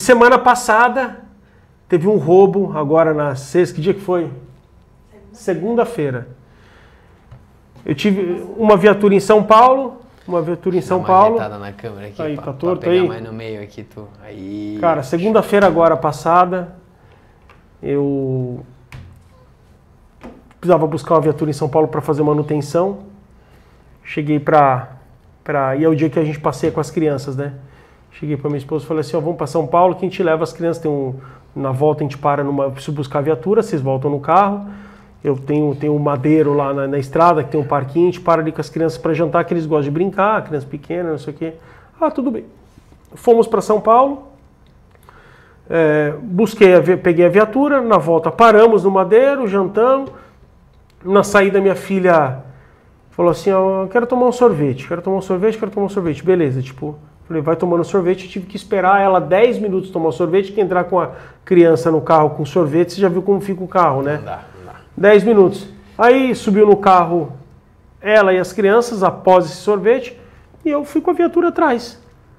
Semana passada teve um roubo, agora na sexta, que dia que foi? Segunda-feira. Eu tive uma viatura em São Paulo, uma viatura em São Paulo. Dá uma ajeitada na câmera aqui, aí, pra, tá torto pra pegar aí. mais no meio aqui, tu. Aí. Cara, segunda-feira agora passada, eu precisava buscar uma viatura em São Paulo para fazer manutenção. Cheguei e é o dia que a gente passeia com as crianças, né? Cheguei para minha esposa e falei assim, ó, vamos para São Paulo que a gente leva as crianças, na volta a gente para eu preciso buscar a viatura, vocês voltam no carro. Eu tenho um madeiro lá na estrada, que tem um parquinho, a gente para ali com as crianças para jantar, que eles gostam de brincar, criança pequena, não sei o quê. Ah, tudo bem. Fomos para São Paulo, peguei a viatura, na volta paramos no madeiro, jantamos. Na saída minha filha falou assim, ó, quero tomar um sorvete. Beleza, tipo, falei, vai tomando sorvete, eu tive que esperar ela 10 minutos tomar o sorvete, que entrar com a criança no carro com sorvete, você já viu como fica o carro, né? Não dá. 10 minutos. Aí subiu no carro ela e as crianças após esse sorvete e eu fui com a viatura atrás.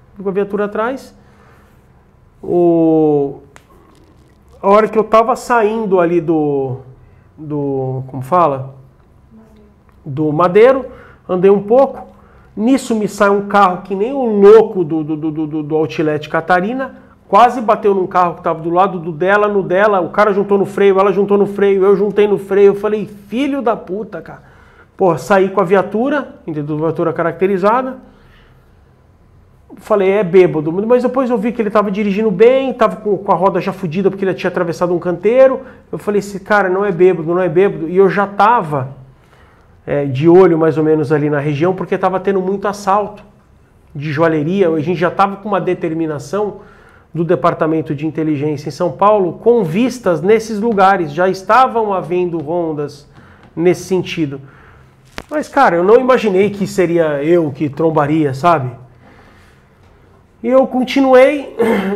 A hora que eu tava saindo ali como fala? Do madeiro, andei um pouco, nisso me sai um carro que nem o louco do Outlet Catarina, quase bateu num carro que estava do lado no dela, o cara juntou no freio, ela juntou no freio, eu juntei no freio, eu falei, filho da puta, cara. Porra, saí com a viatura, entendeu? Viatura caracterizada, falei, é bêbado, mas depois eu vi que ele estava dirigindo bem, estava com a roda já fodida porque ele tinha atravessado um canteiro, eu falei, esse cara não é bêbado, e eu já estava de olho mais ou menos ali na região, porque estava tendo muito assalto de joalheria, a gente já estava com uma determinação do Departamento de Inteligência em São Paulo, com vistas nesses lugares, já estavam havendo rondas nesse sentido. Mas, cara, eu não imaginei que seria eu que trombaria, sabe? E eu continuei,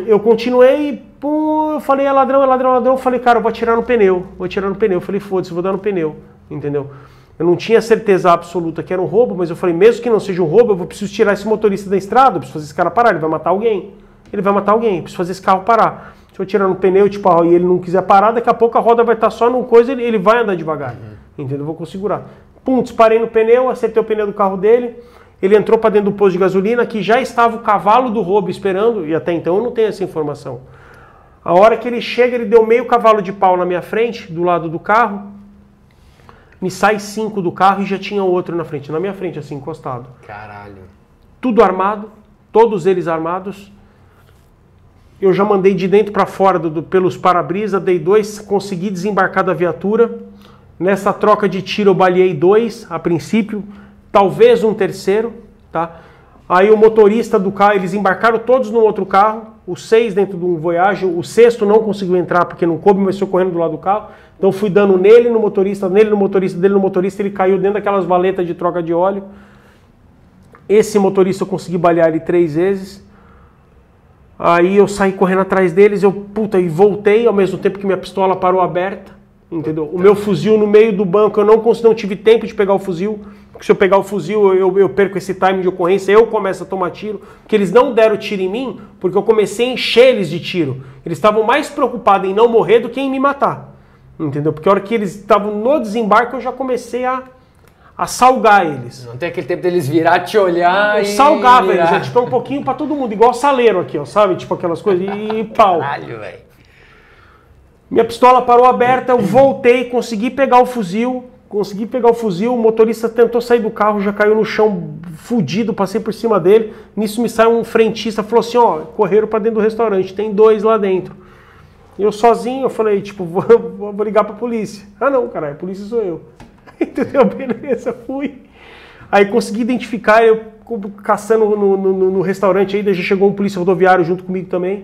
pum, eu falei, é ladrão, eu falei, cara, eu vou atirar no pneu, eu falei, foda-se, vou dar no pneu, entendeu? Eu não tinha certeza absoluta que era um roubo, mas eu falei, mesmo que não seja um roubo, eu preciso tirar esse motorista da estrada, eu preciso fazer esse cara parar, ele vai matar alguém, preciso fazer esse carro parar. Se eu tirar no pneu, tipo, e ele não quiser parar, daqui a pouco a roda vai estar só numa coisa, ele vai andar devagar, entendeu? Eu vou conseguir segurar. Pum, disparei no pneu, acertei o pneu do carro dele, ele entrou para dentro do posto de gasolina, que já estava o cavalo do roubo esperando, e até então eu não tenho essa informação. A hora que ele chega, ele deu meio cavalo de pau na minha frente, do lado do carro, me sai 5 do carro e já tinha outro na minha frente, assim, encostado. Caralho. Tudo armado, todos eles armados. Eu já mandei de dentro para fora pelos para-brisa, dei 2, consegui desembarcar da viatura. Nessa troca de tiro eu baleei 2 a princípio, talvez um terceiro, tá? Aí o motorista do carro, eles embarcaram todos no outro carro, os 6 dentro de um Voyage, o 6º não conseguiu entrar porque não coube, mas foi correndo do lado do carro. Então fui dando nele, no motorista, dele no motorista, ele caiu dentro daquelas valetas de troca de óleo. Esse motorista eu consegui balear ele 3 vezes. Aí eu saí correndo atrás deles, e voltei, ao mesmo tempo que minha pistola parou aberta, entendeu? O meu fuzil no meio do banco, eu não tive tempo de pegar o fuzil, porque se eu pegar o fuzil, eu perco esse time de ocorrência, eu começo a tomar tiro, porque eles não deram tiro em mim, porque eu comecei a encher eles de tiro. Eles estavam mais preocupados em não morrer do que em me matar, entendeu? Porque a hora que eles estavam no desembarque, eu já comecei a salgar eles. Não tem aquele tempo deles virar, te olhar eu salgava eles, tipo, um pouquinho pra todo mundo, igual saleiro aqui, ó, sabe? Tipo aquelas coisas, e pau. Caralho, velho. Minha pistola parou aberta, eu voltei, consegui pegar o fuzil, o motorista tentou sair do carro, já caiu no chão fudido, passei por cima dele, nisso me sai um frentista, falou assim, ó, correram pra dentro do restaurante, tem 2 lá dentro. Eu sozinho, eu falei, tipo, vou ligar pra polícia. Ah não, caralho, a polícia sou eu. Entendeu? Beleza, fui. Aí consegui identificar, eu caçando no restaurante ainda, já chegou um polícia rodoviário junto comigo também.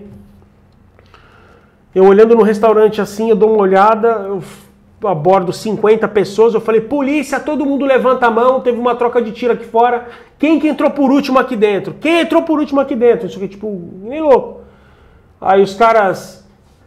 Eu olhando no restaurante assim, eu dou uma olhada, eu abordo 50 pessoas, eu falei, polícia, todo mundo levanta a mão, teve uma troca de tiro aqui fora, quem que entrou por último aqui dentro? Quem entrou por último aqui dentro? Isso aqui, tipo, nem louco. Aí os caras...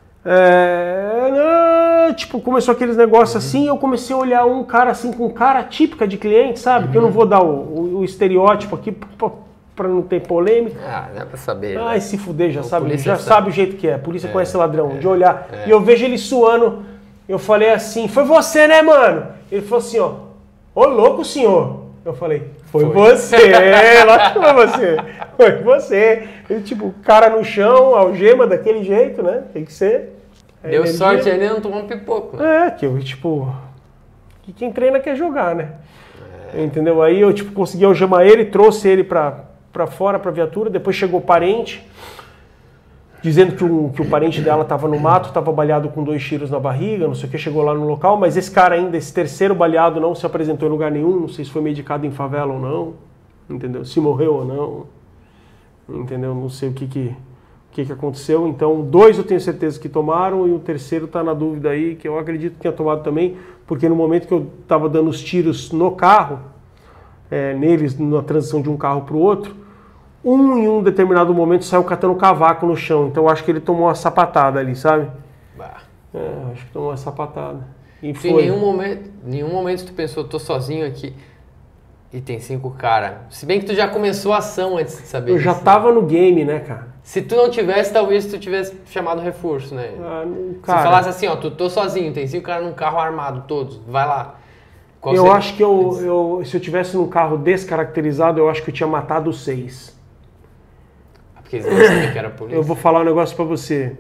tipo, começou aqueles negócios assim, eu comecei a olhar um cara assim, com cara típica de cliente, sabe? Que eu não vou dar o estereótipo aqui, pra não ter polêmica. Ah, dá pra saber. Ai, né? se fuder, já O sabe, polícia já sabe. sabe o jeito que é. A polícia conhece ladrão, de olhar. E eu vejo ele suando. Eu falei assim, foi você, né, mano? Ele falou assim, ó, ô louco, senhor. Eu falei, foi você, lógico que foi você. Foi você. Ele, tipo, cara no chão, algema daquele jeito, né? Tem que ser. Deu sorte aí, não tomou um pipoco. Né? É, que eu, tipo, que quem treina quer jogar, né? Entendeu? Aí eu, tipo, consegui algemar ele, trouxe ele pra fora, pra viatura, depois chegou o parente, dizendo que o parente dela tava no mato, tava baleado com 2 tiros na barriga, não sei o que, chegou lá no local, mas esse cara ainda, esse terceiro baleado não se apresentou em lugar nenhum, não sei se foi medicado em favela ou não, entendeu? Se morreu ou não, entendeu? Não sei o que aconteceu. Então, 2 eu tenho certeza que tomaram e o terceiro tá na dúvida aí, que eu acredito que tinha tomado também, porque no momento que eu tava dando os tiros no carro, neles, na transição de um carro pro outro, em um determinado momento saiu catando cavaco no chão. Então eu acho que ele tomou uma sapatada ali, sabe? Bah. Acho que tomou uma sapatada. E Em foi. nenhum momento tu pensou, tô sozinho aqui e tem 5 caras. Se bem que tu já começou a ação antes de saber Eu já disso, né? tava no game, né, cara? Se tu não tivesse, talvez tu tivesse chamado reforço, né? Cara, Se falasse assim, ó, tu tô sozinho, tem 5 caras num carro armado, todos, vai lá. Qual eu seria? acho que se eu tivesse num carro descaracterizado, eu acho que eu tinha matado 6. Porque eles não sabiam que era polícia. Eu vou falar um negócio pra você.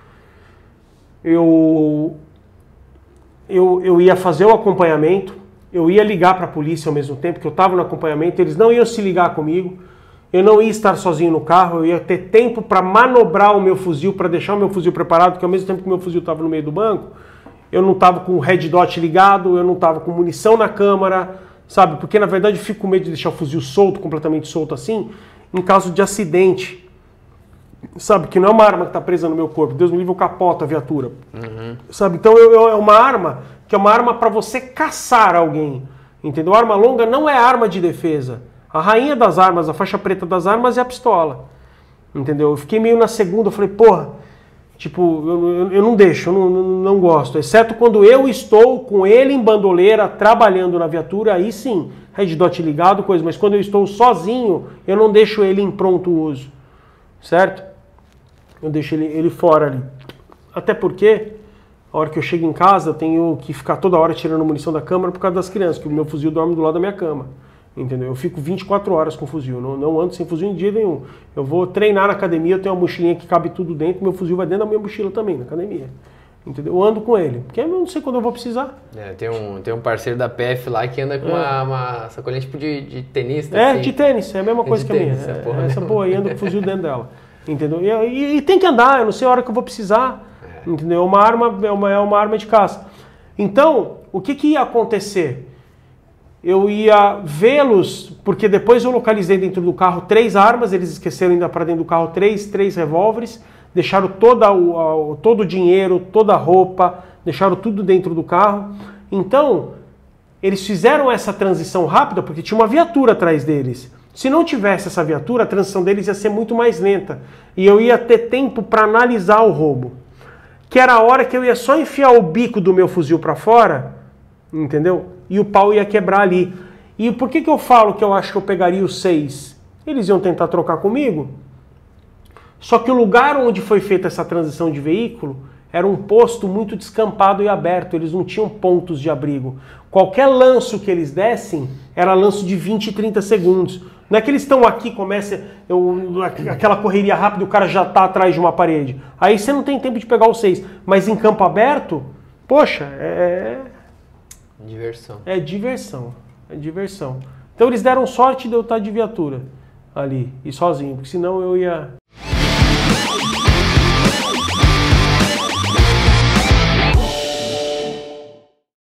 Eu ia fazer o acompanhamento, eu ia ligar pra polícia ao mesmo tempo, que eu tava no acompanhamento, eles não iam se ligar comigo, eu não ia estar sozinho no carro, eu ia ter tempo pra manobrar o meu fuzil, pra deixar o meu fuzil preparado, porque ao mesmo tempo que o meu fuzil tava no meio do banco, eu não tava com o red dot ligado, eu não tava com munição na câmara, sabe? Porque na verdade eu fico com medo de deixar o fuzil solto, completamente solto assim, em caso de acidente. Sabe, que não é uma arma que está presa no meu corpo. Deus me livre, eu capoto a viatura. Sabe, então é uma arma que é uma arma para você caçar alguém. Entendeu? A arma longa não é arma de defesa. A rainha das armas, a faixa preta das armas é a pistola. Entendeu? Eu fiquei meio na segunda, eu falei, porra, tipo, eu não deixo, eu não gosto. Exceto quando eu estou com ele em bandoleira, trabalhando na viatura, aí sim, red dot ligado, coisa. Mas quando eu estou sozinho, eu não deixo ele em pronto uso. Certo? Eu deixo ele fora ali. Até porque, a hora que eu chego em casa, eu tenho que ficar toda hora tirando munição da câmara por causa das crianças, que o meu fuzil dorme do lado da minha cama. Entendeu? Eu fico 24 horas com fuzil, não ando sem fuzil em dia nenhum. Eu vou treinar na academia, eu tenho uma mochilinha que cabe tudo dentro, meu fuzil vai dentro da minha mochila também, na academia. Entendeu? Eu ando com ele, porque eu não sei quando eu vou precisar. Tem um parceiro da PF lá que anda com uma sacolinha tipo de tenista. Assim. De tênis, é a mesma coisa que a minha. Essa porra aí anda com o fuzil dentro dela. Entendeu? E tem que andar, eu não sei a hora que eu vou precisar. Entendeu? Uma arma é uma arma de caça. Então, o que ia acontecer? Eu ia vê-los, porque depois eu localizei dentro do carro 3 armas, eles esqueceram ainda para dentro do carro 3 revólveres, deixaram todo o dinheiro, toda a roupa, deixaram tudo dentro do carro. Então, eles fizeram essa transição rápida porque tinha uma viatura atrás deles. Se não tivesse essa viatura, a transição deles ia ser muito mais lenta. E eu ia ter tempo para analisar o roubo. Que era a hora que eu ia só enfiar o bico do meu fuzil para fora, entendeu? E o pau ia quebrar ali. E por que eu falo que eu acho que eu pegaria os 6? Eles iam tentar trocar comigo. Só que o lugar onde foi feita essa transição de veículo era um posto muito descampado e aberto. Eles não tinham pontos de abrigo. Qualquer lanço que eles dessem era lanço de 20 e 30 segundos. Não é que eles estão aqui, começa aquela correria rápida e o cara já está atrás de uma parede. Aí você não tem tempo de pegar os 6. Mas em campo aberto, poxa, Diversão. É diversão. É diversão. Então eles deram sorte de eu estar de viatura ali e sozinho, porque senão eu ia